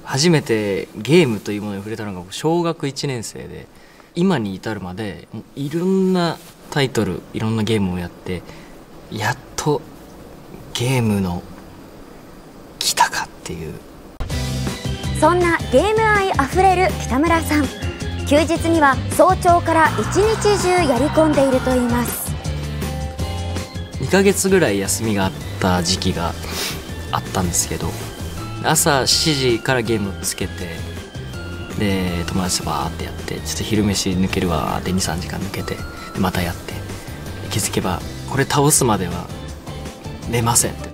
初めてゲームというものに触れたのが小学1年生で、今に至るまでいろんなタイトル、いろんなゲームをやって、やっとゲームの来たかっていう。 そんなゲーム愛あふれる北村さん、休日には早朝から一日中やり込んでいるといいます。 2ヶ月ぐらい休みがあった時期があったんですけど、朝7時からゲームをつけて、で友達とバーってやって、ちょっと昼飯抜けるわーって 2,3 時間抜けて、でまたやって、気づけばこれ倒すまでは寝ませんって。